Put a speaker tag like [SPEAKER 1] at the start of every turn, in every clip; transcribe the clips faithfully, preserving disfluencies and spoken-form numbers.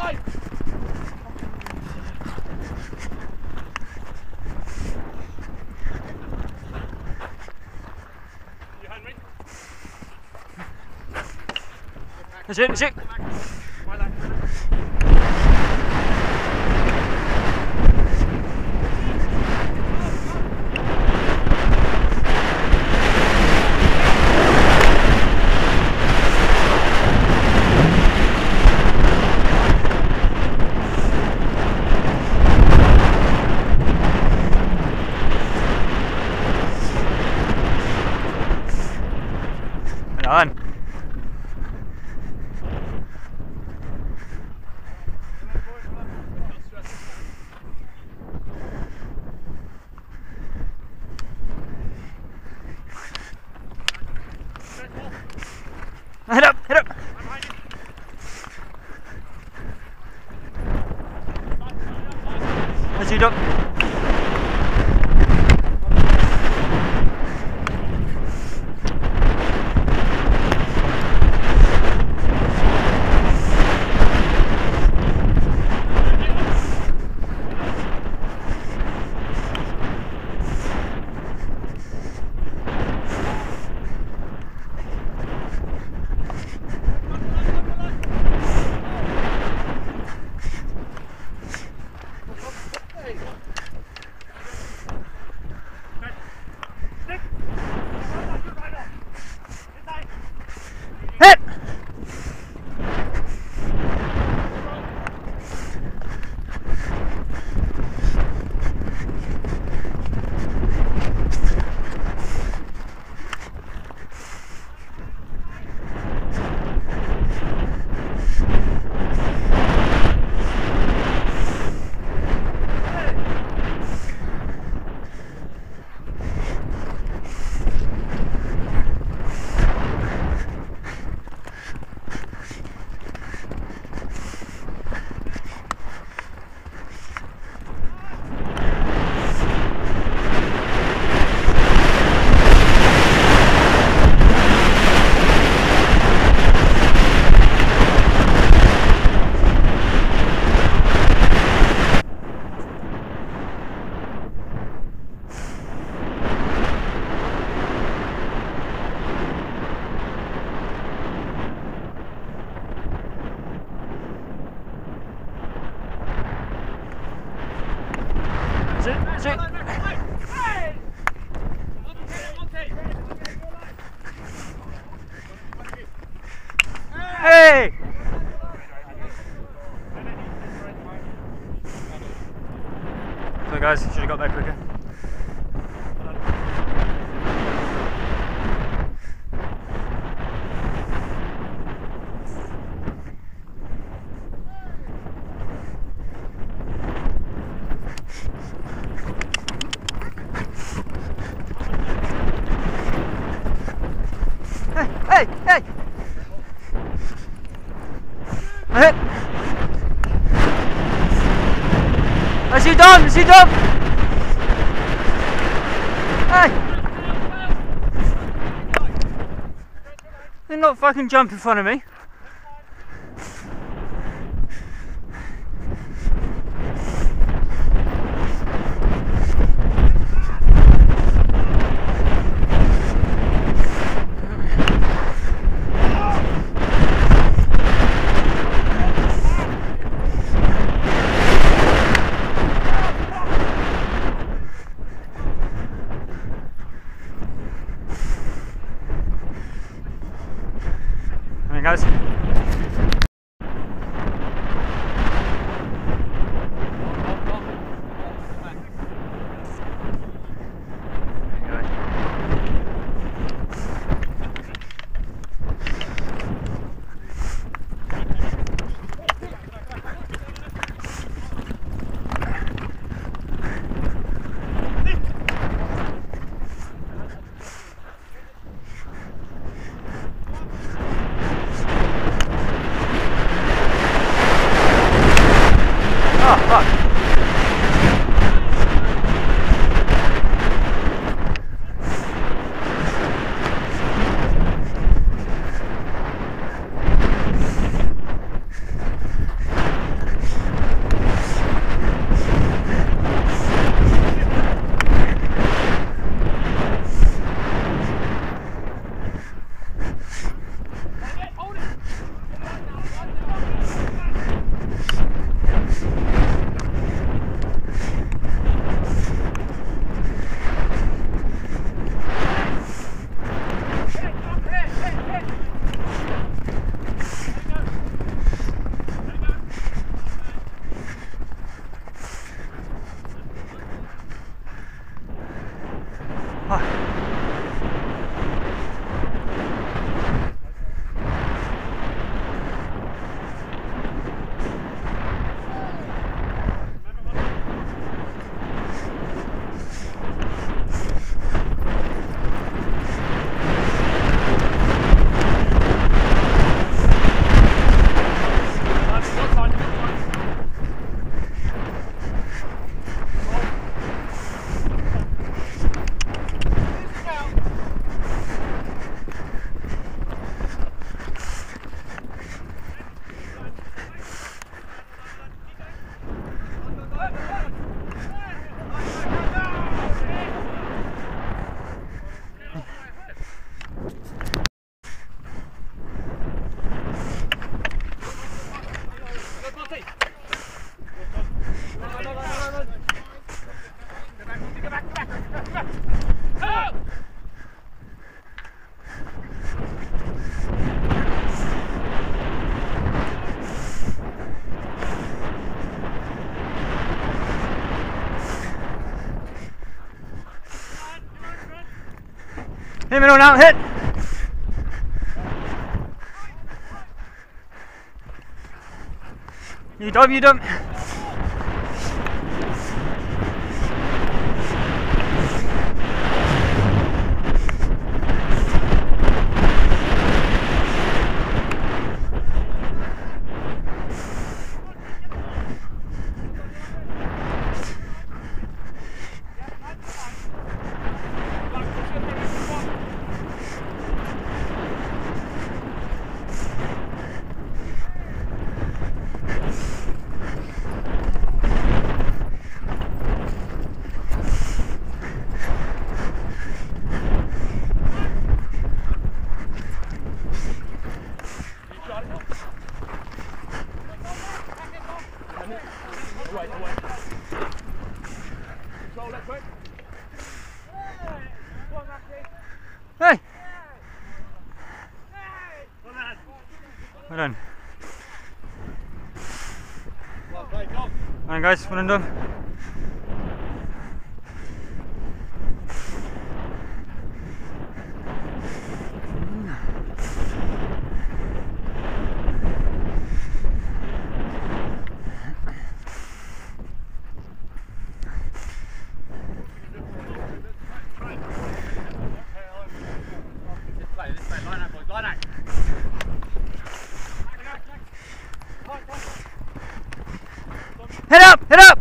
[SPEAKER 1] That's it, that's it. On. Head up, head up. As you do. Hit! That's it, that's it. Hey! So guys, should have got there quicker. Hey, hey! Hit! As you done, as you done! Hey! You're not fucking jump in front of me. Guys. Hit middle now, hit! You dump, you dump! Hey! Well done. Well done guys, well done. Head up! Head up!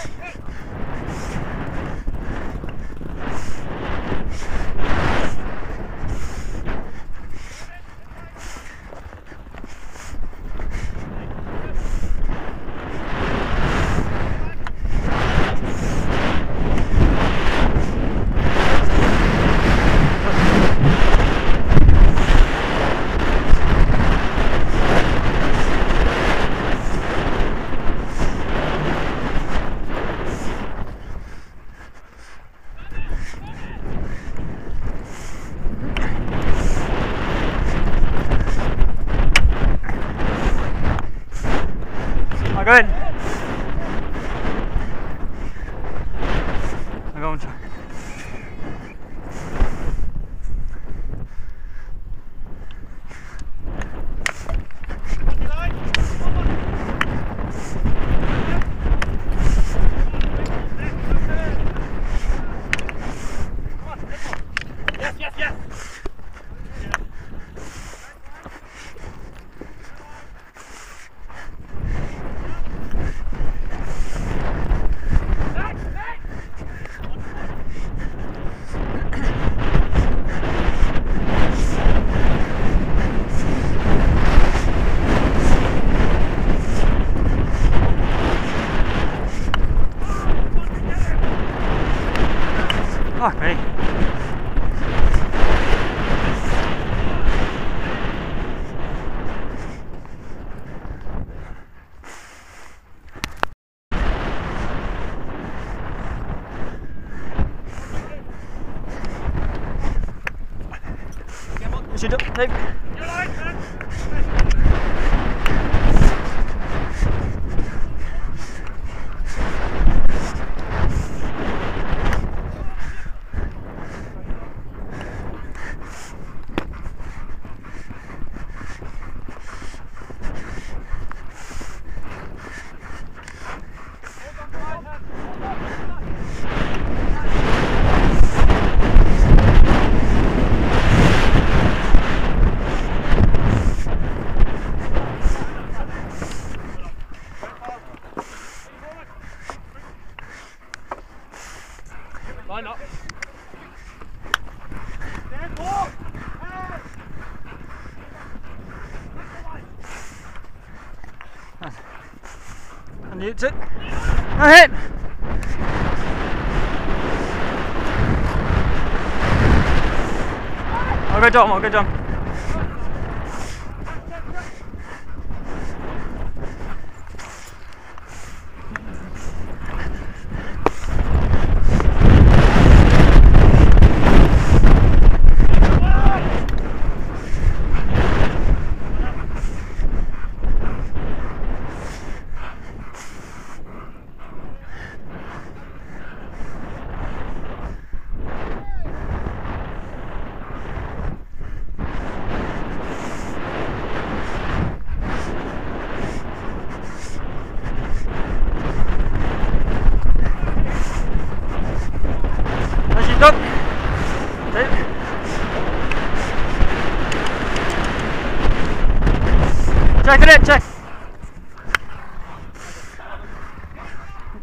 [SPEAKER 1] Oh, go in. I'll go and try.
[SPEAKER 2] Yes, yes, yes.
[SPEAKER 1] Fuck me. Shoot up, Dave.
[SPEAKER 2] Line up.
[SPEAKER 1] And you it. No hit. I'll go Dom, I'll go Dom.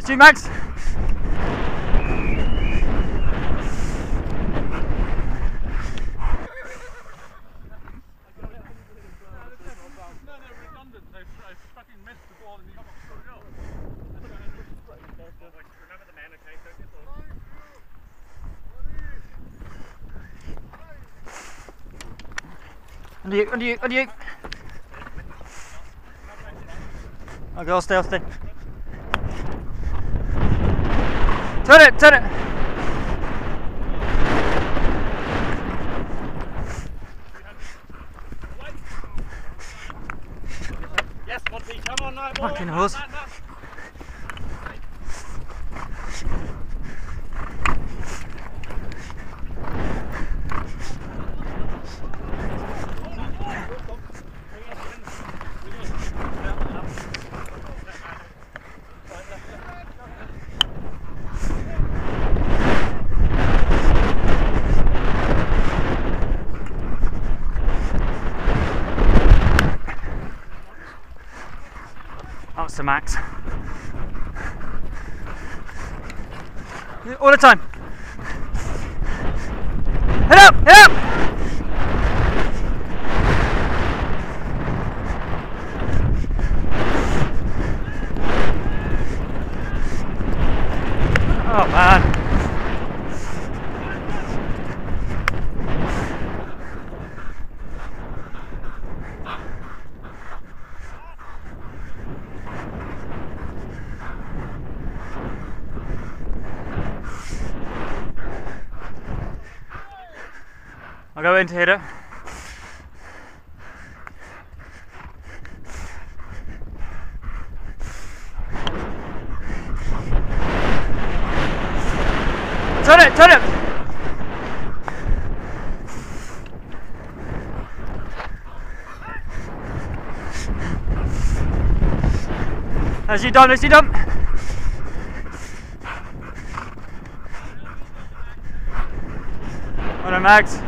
[SPEAKER 1] It's you, Max. Under you, under you, under you. Okay, I'll stay, I'll stay. Turn it, turn it.
[SPEAKER 2] Yes, one feet, come on now, boy.
[SPEAKER 1] Fucking horse. That's the max. All the time. Head up, head up! Oh man. I'll go in to hit it. Turn it, turn it! As you done, as you done. On a Max.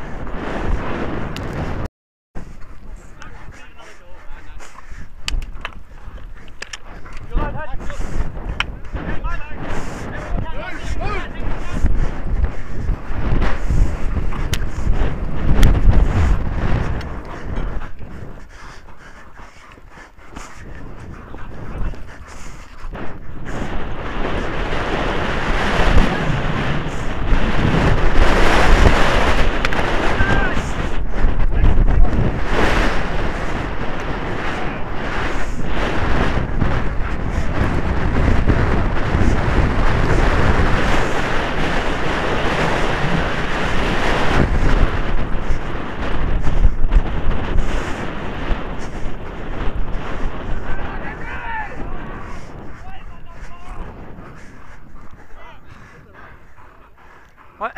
[SPEAKER 1] What?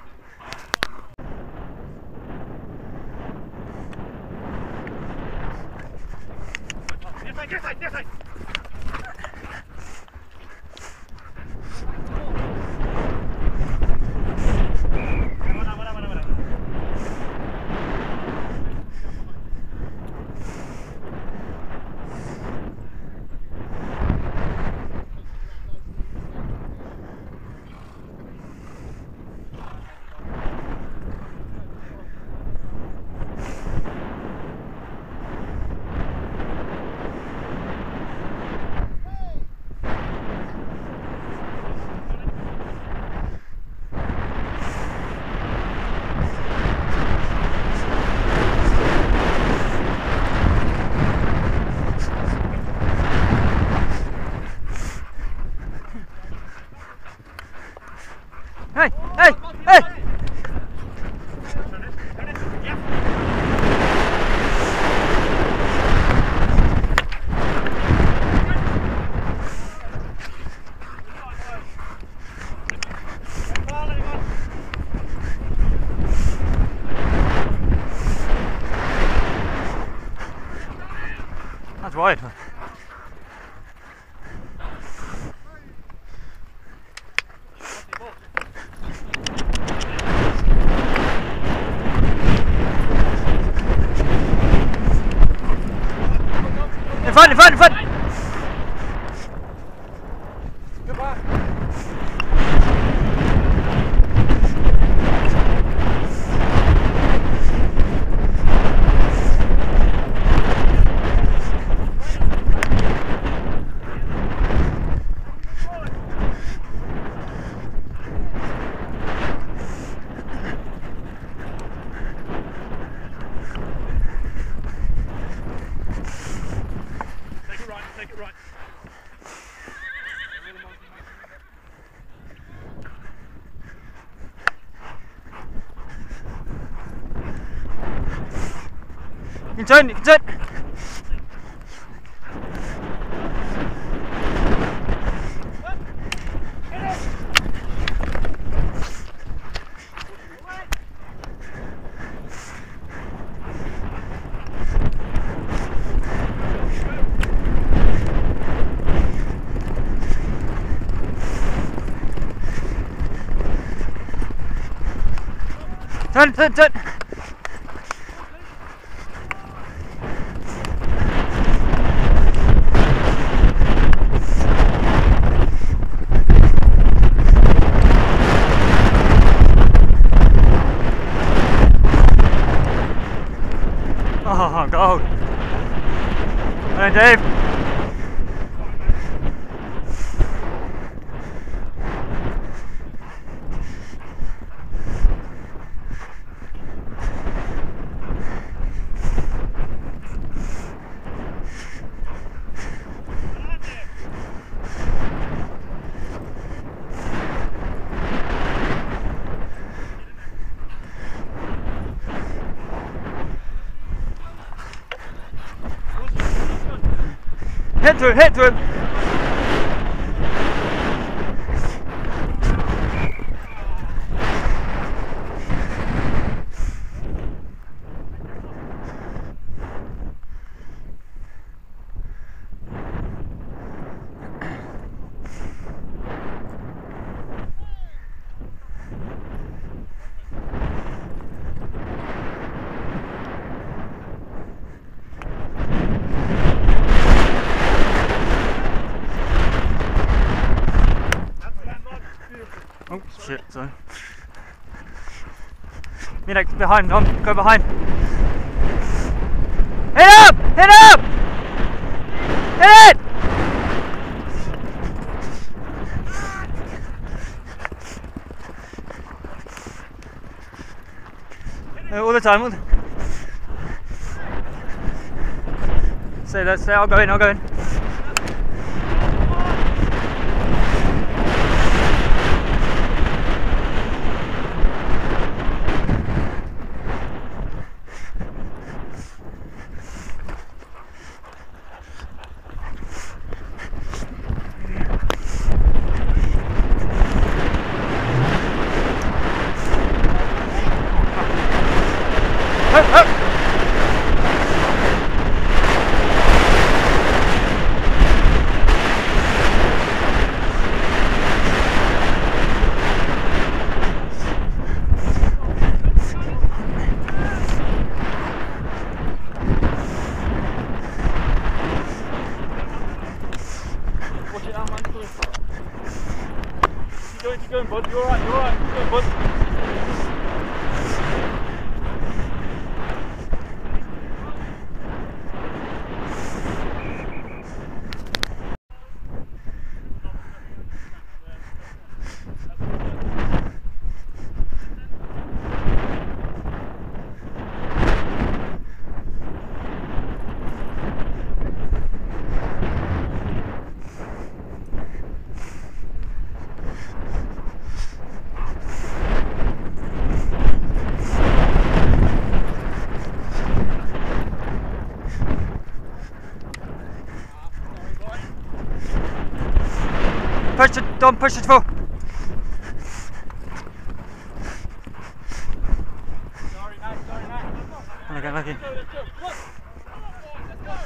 [SPEAKER 2] Yes, side, yes, side, yes, side.
[SPEAKER 1] Hey, hey, hey! That's wide. In front, in front, in front!
[SPEAKER 2] Goodbye. take it right.
[SPEAKER 1] You can turn, you can turn. Turn, turn, turn. Oh, go. Hey, Dave. Hit to him, hit to him. Oh shit, sorry. Minek, behind, Dom, go behind. Hit up! Hit up! Hit it! Uh, all the time, all the... Say that, say I'll go in, I'll go in. Up, up. Watch it out, man. Keep going, keep going, bud. You're alright, you're alright. Keep going, bud. Push it, don't push it through.
[SPEAKER 2] Sorry, Matt, sorry, Matt.
[SPEAKER 1] Okay, okay.
[SPEAKER 2] Let's go, let's go. Come on. Let's go.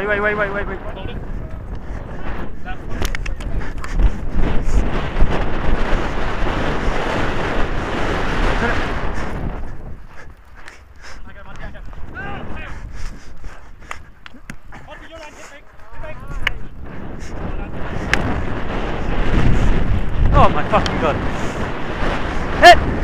[SPEAKER 1] wait, wait, wait, wait, wait.
[SPEAKER 2] Hold it. That's one. I got one, I got one. Hold your line, hit back, hit back.
[SPEAKER 1] Oh my fucking god. Hit!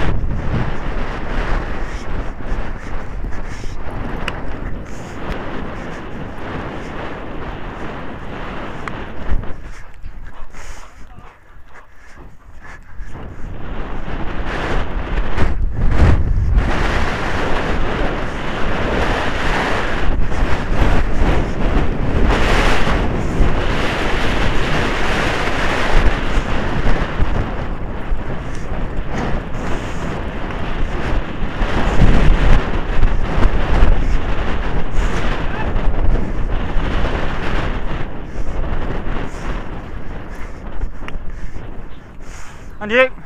[SPEAKER 1] On you.
[SPEAKER 2] Hit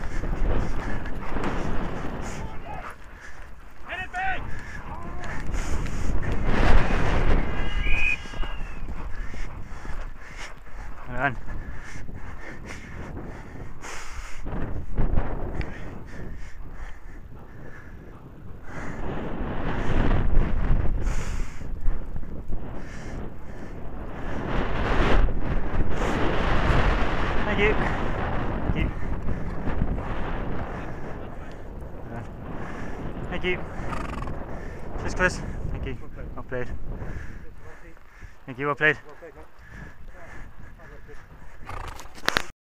[SPEAKER 2] it big!
[SPEAKER 1] Hold on. Thank you. Thank you. Thank you. Cheers, Chris. Thank you. Well played. Thank you. Well played.